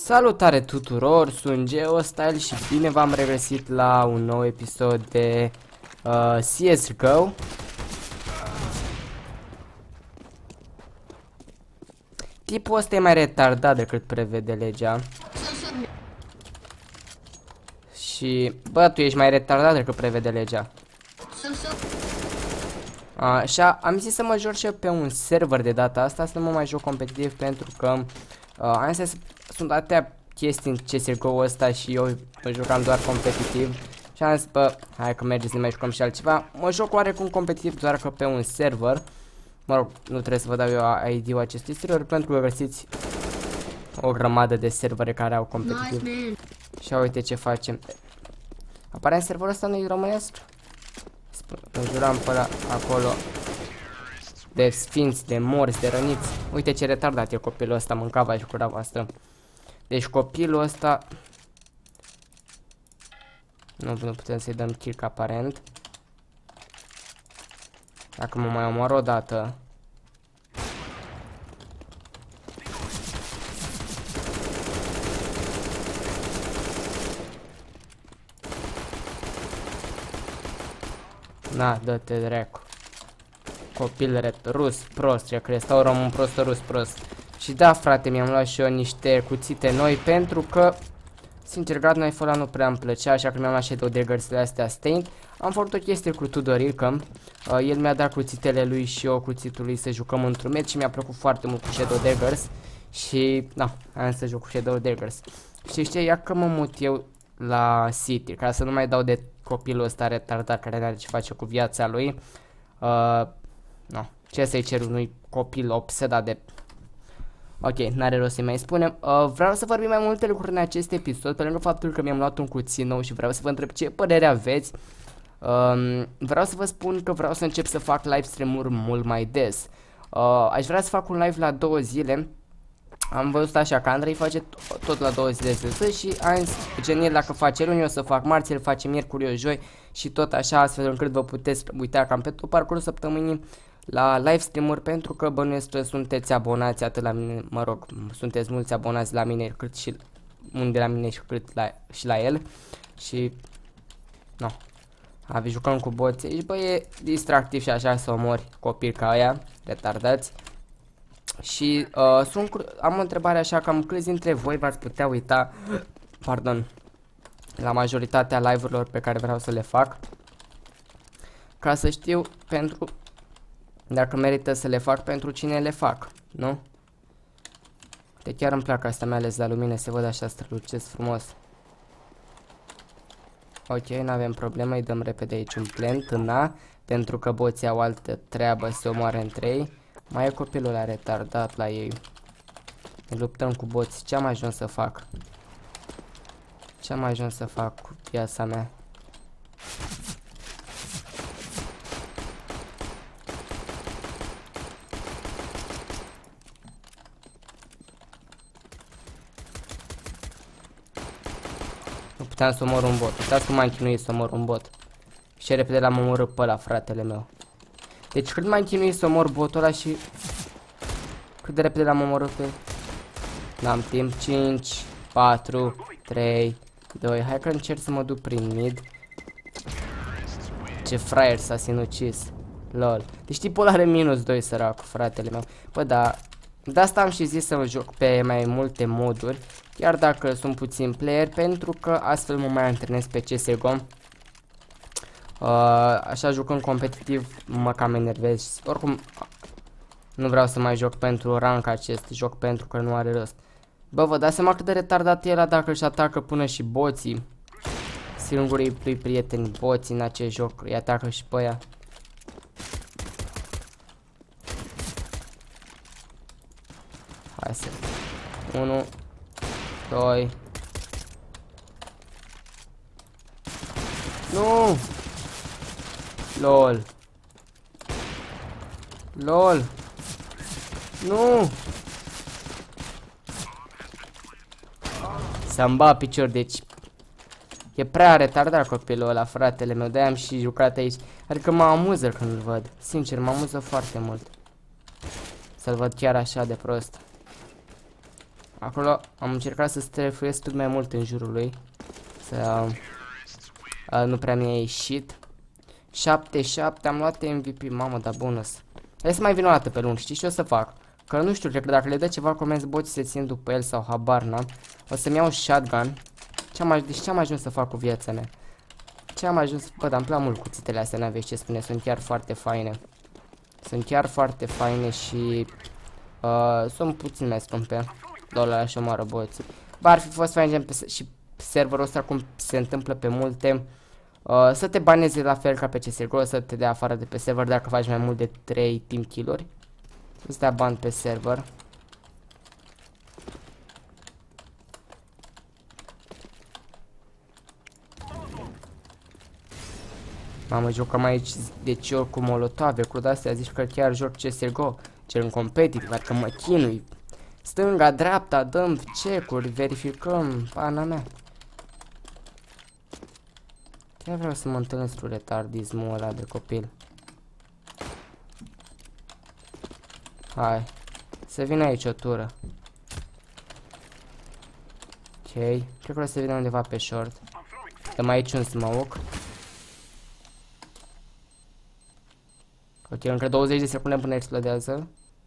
Salutare tuturor, sunt GeoStyle și bine v-am regăsit la un nou episod de CSGO. Tipul ăsta e mai retardat decât prevede legea. Și, bă, tu ești mai retardat decât prevede legea. Așa, am zis să mă joc și eu pe un server de data asta, să nu mă mai joc competitiv pentru că astea sunt atâtea chestii în CSGO ăsta și eu mă jucam doar competitiv. Și am zis, bă, hai că merge să ne mai jucăm și altceva. Mă joc oarecum competitiv doar că pe un server. Mă rog, nu trebuie să vă dau eu ID-ul acestui server pentru că găsiți o grămadă de servere care au competitiv. Nice, și uite ce facem. Aparent serverul ăsta nu e românesc. Îmi juram până acolo de sfinți, de morți, de răniți. Uite ce retardat e copilul ăsta, mâncava și cura voastră. Deci copilul ăsta nu putem să-i dăm kill aparent. Dacă mă mai omor o dată. Na, dă-te dracu. Copil rus prost, eu cred, stau român prost, rus prost. Și da, frate, mi-am luat și eu niște cuțite noi pentru că, sincer, grad noi ăla nu prea îmi plăcea, așa că mi-am luat Shadow Daggers-ele astea Stained. Am făcut o chestie cu Tudoril, că el mi-a dat cuțitele lui și eu cuțitul lui să jucăm într-un meci și mi-a plăcut foarte mult cu Shadow Daggers. Și, na, am să joc cu Shadow Daggers. Și știi, ia că mă mut eu la City, ca să nu mai dau de copilul ăsta retardat care n-are ce face cu viața lui. No, ce să-i cer unui copil obsedat de... Ok, n-are rost să-i mai spunem. Vreau să vorbim mai multe lucruri în acest episod, pe lângă faptul că mi-am luat un cuțit nou și vreau să vă întreb ce părere aveți. Vreau să vă spun că vreau să încep să fac live stream-uri mult mai des. Aș vrea să fac un live la 2 zile. Am văzut așa că Andrei face tot la 2 zile și am zis, gen el dacă face luni, eu să fac marți, el face miercuri, eu joi și tot așa, astfel încât vă puteți uita cam pe tot parcursul săptămânii la live stream-uri, pentru că bănuiesc că sunteți abonați atât la mine, mă rog, sunteți mulți abonați la mine cât și unde la mine și cât și la el. Și no, jucăm cu boții și bă, e distractiv și așa să omori copii ca aia retardați. Și am o întrebare așa, cam câți dintre voi v-ați putea uita, pardon, la majoritatea live-urilor pe care vreau să le fac, ca să știu pentru dacă merită să le fac, pentru cine le fac, nu? De chiar îmi plac astea, mai ales la lumină, se văd așa strălucesc frumos. Ok, n-avem problemă, îi dăm repede aici un plant, na, pentru că boții au altă treabă, se omoare între ei. Mai e copilul ăla retardat la ei. Ne luptăm cu boți. Ce am ajuns să fac? Ce am ajuns să fac cu viața mea? Nu puteam să omor un bot. Uitați cum m-am chinuit să omor un bot. Și ce repede l-am omorât pe ăla, fratele meu. Deci cât m-am chinuit să omor botul ăla și cât de repede l-am omorât pe... N-am timp. 5, 4, 3, 2. Hai că încerc să mă duc prin mid. Ce fraier s-a sinucis. Lol. Deci tipul are -2, săracul, fratele meu. Bă, da. De asta am și zis să mă joc pe mai multe moduri. Chiar dacă sunt puțin player, pentru că astfel mă mai antrenez pe CSGO. Așa jucând competitiv mă cam enervez. Oricum nu vreau să mai joc pentru rank acest joc, pentru că nu are rost. Bă, vă dați seama cât de retardat e ăla dacă își atacă până și boții. Singurii lui prieteni boții în acest joc îi atacă și pe ea. Hai să... 1, 2... Nu! LOL. LOL. Nu. S-a-mi bat picior, deci e prea retardat copilul ăla, fratele meu. De-aia am și jucat aici. Adică mă amuză când îl văd. Sincer, mă amuză foarte mult să-l văd chiar așa de prost. Acolo am încercat să strefuiesc cât mai mult în jurul lui. Să nu prea mi-a ieșit. 7-7, am luat MVP, mamă, da bonus. Hai să mai vin o dată pe lung, știi ce o să fac? Că nu știu, cred că dacă le dă ceva comenzi boții se țin după el sau habar n-am. O să-mi iau shotgun. Deci ce am ajuns să fac cu viața mea? Ce am ajuns? Bă, dar îmi plac mult cuțitele astea, n-aveți ce spune, sunt chiar foarte faine. Sunt chiar foarte faine și sunt puțin mai scumpe. Dolar așa omoară boți. Bă, ar fi fost fain gen și serverul ăsta cum se întâmplă pe multe. Să te baneze la fel ca pe CSGO, să te dea afară de pe server dacă faci mai mult de 3 team kill-uri. Să dea ban pe server. Mamă, jucăm aici deci ori cu molotove, cu de-astea zici că chiar joc CSGO. Cel în competitiv, adică mă chinui. Stânga, dreapta, dăm check-uri, verificăm, pana mea. Chiar vreau să mă întâlnesc cu retardismul ăla de copil. Hai, să vină aici o tură. Ok, cred că vreau să vină undeva pe short. Dăm aici un smoke. Ok, încă 20 de secunde până explodează.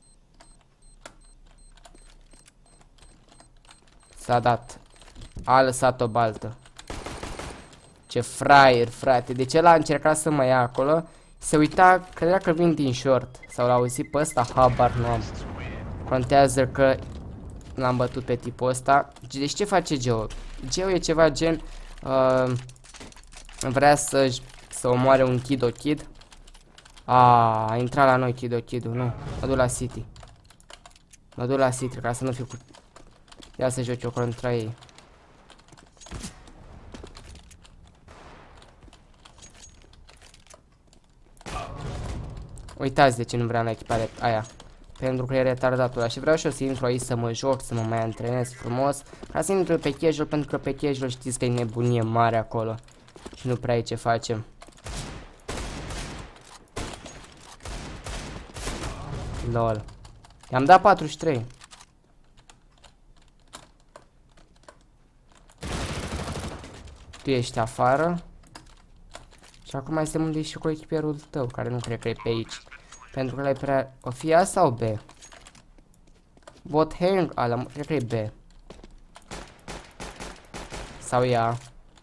S-a dat. A lăsat o baltă. Ce fraier, frate. Deci el a încercat să mă ia acolo. Se uita, credea că vin din short. Sau l-a auzit pe ăsta, habar nu am. Contează că l-am bătut pe tipul ăsta. Deci ce face Geo? Geo e ceva gen vrea să omoare un kid-o-kid. A intrat la noi kid-o-kid-ul, nu. Mă duc la City. Mă duc la City ca să nu fiu cu... Ia să joc eu contra ei. Uitați de ce nu vreau la echipare aia. Pentru că e retardatul ăla. Și vreau și eu să intru aici să mă joc, să mă mai antrenez frumos. Ca să intru pe casual, pentru că pe casual știți că e nebunie mare acolo. Și nu prea ai ce facem. Lol. I-am dat 43. Tu ești afară. Și acum mai suntem unde și cu echipierul tău, care nu cred că e pe aici. Pentru că l-ai prea... O fi A sau B? Bot hang, ala, cred că e B. Sau ea.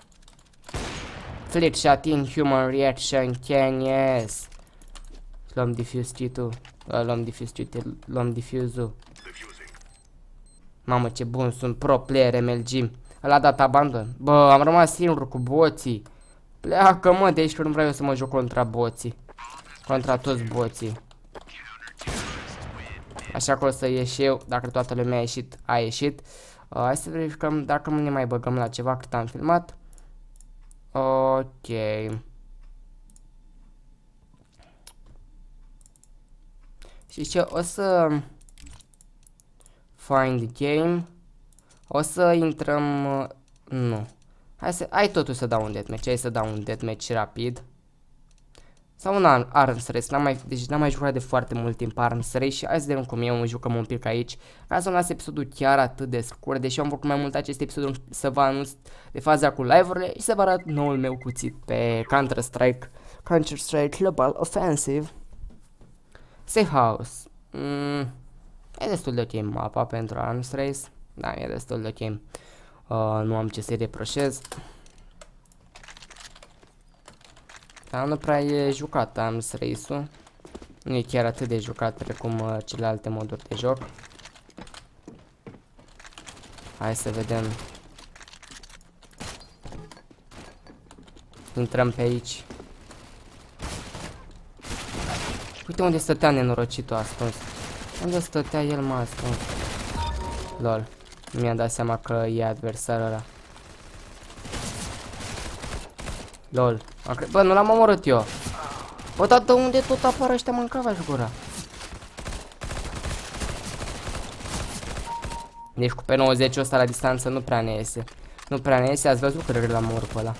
Flick shot in human reaction, can yes. Luăm diffuse T2. Luăm diffuse T2, luăm diffuse-ul. Mamă, ce bun, sunt pro player MLG. Ăla a dat abandon. Bă, am rămas singur cu boții. Pleacă, mă, de aici că nu vreau eu să mă joc contra boții. Contra toți boții. Așa că o să ieși eu, dacă toată lumea a ieșit, a ieșit. Hai să verificăm dacă nu ne mai băgăm la ceva cât am filmat. Ok. Și ce, o să... Find game. O să intrăm... Nu. Hai totuși să dau un deathmatch. Hai să dau un deathmatch rapid. Sau un Arms Race. Deci n-am mai jucat de foarte mult timp Arms Race. Și hai să vedem cum eu jucăm un pic aici. Ca să nu las episodul chiar atât de scurt. Deși am făcut mai mult acest episod să vă anunț de faza cu live-urile. Și să vă arăt noul meu cuțit pe Counter-Strike. Counter-Strike Global Offensive. Safe House. E destul de ok mapa pentru Arms Race. Da, e destul de ok. Nu am ce să-i reproșez. Dar nu prea e jucat Arms Race-ul. Nu e chiar atât de jucat precum celelalte moduri de joc. Hai să vedem. Intrăm pe aici. Uite unde stătea nenorocitul ascuns. Unde stătea el, mă, ascuns? Lol. Nu mi-am dat seama că e adversarul ăla. Lol. Bă, nu l-am omorât eu. Bă, dar de unde tot apar ăștia, mâncava-și gura? Deci cu pe 90 ăsta la distanță nu prea ne iese. Nu prea ne iese, ați văzut că l-am omorât pe ăla.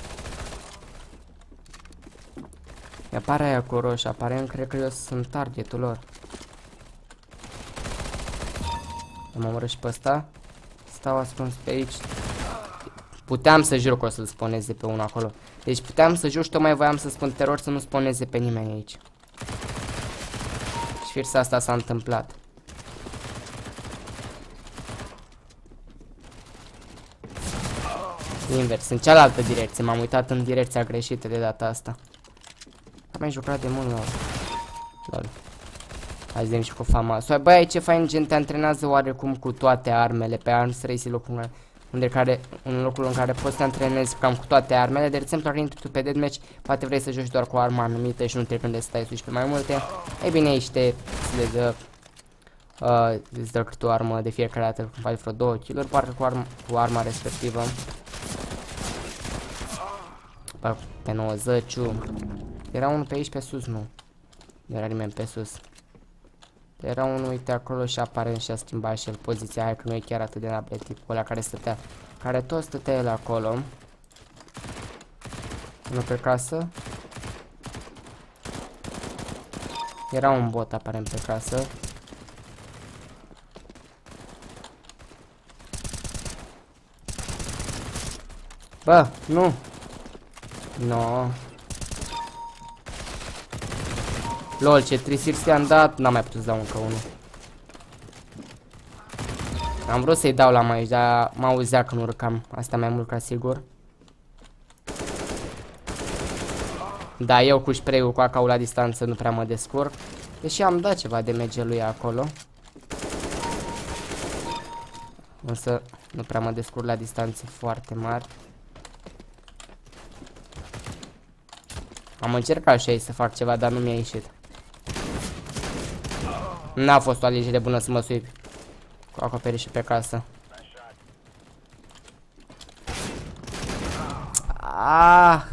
Mi-apare aia cu roșu, aparent cred că eu sunt targetul lor. Am omorât și pe ăsta. Stau ascuns pe aici. Puteam să jur că o să-l sponeze pe unul acolo. Deci puteam să jur și tocmai voiam să spun teror să nu sponeze pe nimeni aici. Și fix asta s-a întâmplat. Invers, în cealaltă direcție. M-am uitat în direcția greșită de data asta. Am mai jucat de mult, lol. Hai să vedem și cu fama. Băi, ce fain, gen, te antrenează oarecum cu toate armele pe Arms Race, locul în locul în care poți să te antrenezi cam cu toate armele. De exemplu, dacă intri tu pe deathmatch, poate vrei să joci doar cu arma anumită și nu trecând de stai sus pe mai multe. Ei bine, aici îți dă câte o armă de fiecare dată, când faci vreo 2 kill-uri, parcă cu arma respectivă. Pe 90. Era unul pe aici pe sus, nu. Nu era nimeni pe sus. Era unul, uite acolo, și aparent și-a schimbat și el poziția. Hai că nu e chiar atât de nabre tipul ăla care stătea. Care tot stătea el acolo. Unul pe casă. Era un bot aparent pe casă. Bă, nu. No. Lol, ce 360 am dat, n-am mai putut să dau încă unul. Am vrut să-i dau la mai, dar m-auzea când urcam. Asta mai mult ca sigur. Da, eu cu spray-ul cu AK-ul la distanță nu prea mă descurc. Deși am dat ceva damage lui acolo. Însă nu prea mă descurc la distanțe foarte mari. Am încercat și aici să fac ceva, dar nu mi-a ieșit. N-a fost o alegere bună să mă sui cu acoperișul pe casă. Ah!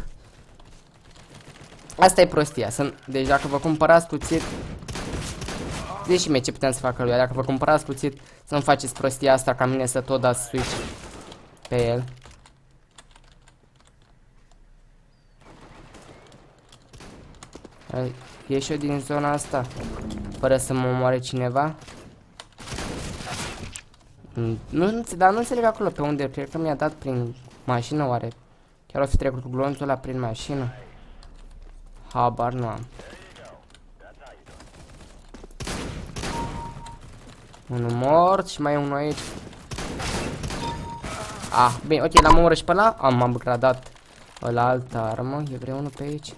Asta e prostia. Deci dacă vă cumpărați cuțit, zici și mie ce putem să facă lui. Dacă vă cumpărați cuțit, să nu faceți prostia asta ca mine să tot dați switch pe el. Ieși eu din zona asta fără să mă omoare cineva. Dar nu înțeleg acolo pe unde. Cred că mi-a dat prin mașină, oare? Chiar o fi trecut cu glonțul ăla prin mașină? Habar nu am. Unul mort și mai e unul aici. Ah, bine, ok, l-am omorât și pe ăla. M-am upgradat la altă armă. E vreunul pe aici?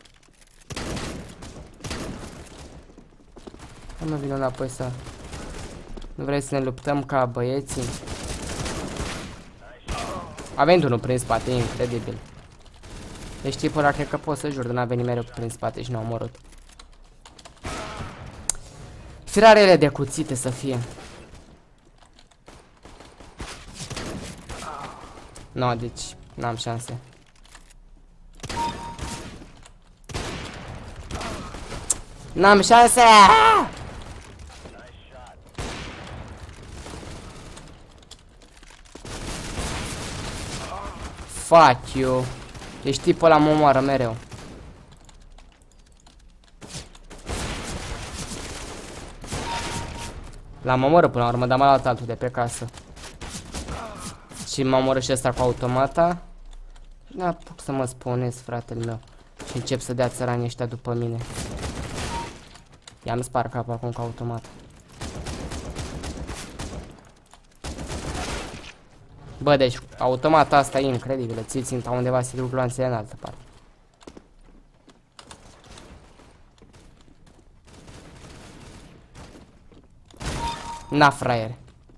Nu vin înapoi să... Nu vrei să ne luptăm ca băieții? A venit unul prin spate, incredibil. Deci tipul ăla cred că pot să jur, dar n-a venit mereu prin spate și n-a omorât. Firarele de cuțite să fie. No, deci n-am șanse. N-am șanse! Fuck you. Deci tipul ăla mă omoară mereu. L-am omorât până la urmă, dar m-a luat altul de pe casă. Și m-a omorât și ăsta cu automata. N-apuc să mă spunez, fratele meu. Și încep să dea țăranii ăștia după mine. I-am spart capul acum cu automat. Bă, deci automata asta e incredibilă. Ți-i ținta undeva să duc gloanțele în altă parte. Na, fraiere.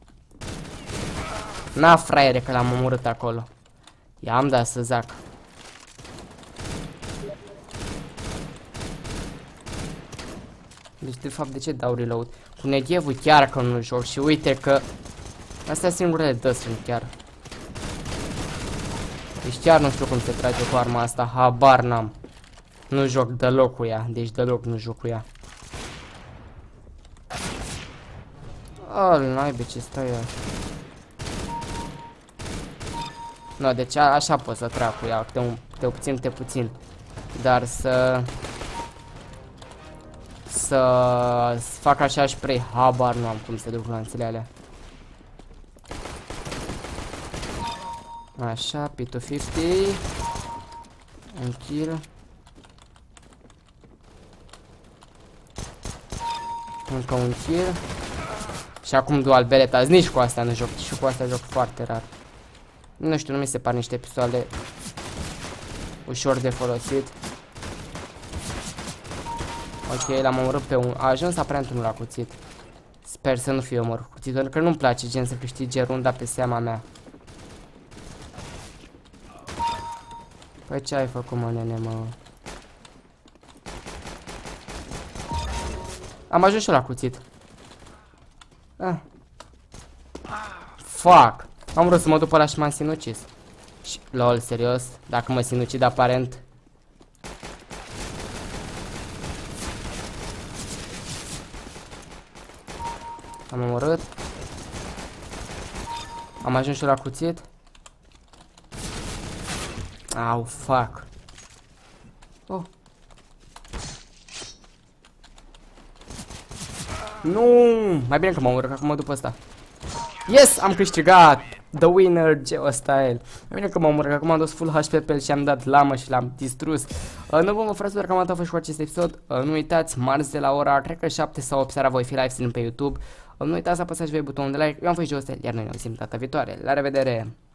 Na, fraiere, că l-am omorât acolo. I-am dat să zac. Deci, de fapt, de ce dau reload? Cu neghevul chiar că nu joc și uite că... Astea singurele dă-sunt chiar. Deci chiar nu știu cum se trage cu arma asta, habar n-am. Nu joc deloc cu ea, deci deloc nu joc cu ea. Naibe, ce stai ea. No, deci așa pot să trag cu ea, câte puțin. Dar să fac așa spray, habar nu am cum să duc lanțele alea. Așa, P250. Un kill. Încă un kill. Și acum dual beretta. Nici cu astea nu joc. Și cu astea joc foarte rar. Nu știu, nu mi se par niște pistoale ușor de folosit. Ok, l-am omorât pe un... A ajuns aparent unul la cuțit. Sper să nu fie omorât cuțit, pentru că nu-mi place gen să câștige runda pe seama mea. Păi ce ai făcut, mă, nene, mă? Am ajuns și la cuțit. Ah. Fuck! Am vrut să mă duc pe ăla și m-am sinucis. Și, lol, serios? Dacă mă sinucid aparent... Am omorât. Am ajuns și la cuțit. Au, fuck. Oh. Nu! Mai bine că m-am urcat acum după asta. Yes! Am câștigat! The winner, Geostyle. Mai bine că m-am urcat acum, am dus full HP pe el și am dat lamă și l-am distrus. Nu vă frate, sper că am dat și cu acest episod. Nu uitați, marți de la ora, cred că 7 sau 8 seara voi fi live stream pe YouTube. Nu uitați să apăsați voi butonul de like. Eu am fost Geostyle, iar noi ne auzim data viitoare. La revedere!